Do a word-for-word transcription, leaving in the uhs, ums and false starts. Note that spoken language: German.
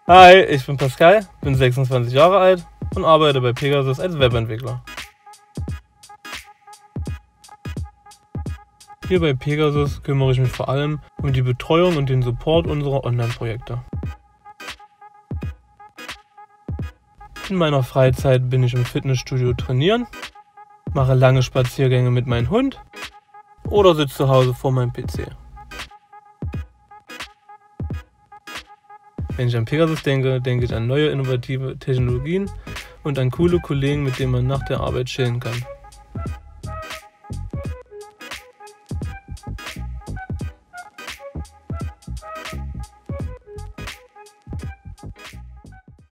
Hi, ich bin Pascal, bin sechsundzwanzig Jahre alt und arbeite bei Pegasus als Webentwickler. Hier bei Pegasus kümmere ich mich vor allem um die Betreuung und den Support unserer Online-Projekte. In meiner Freizeit bin ich im Fitnessstudio trainieren, mache lange Spaziergänge mit meinem Hund oder sitze zu Hause vor meinem P C. Wenn ich an Pegasus denke, denke ich an neue innovative Technologien und an coole Kollegen, mit denen man nach der Arbeit chillen kann.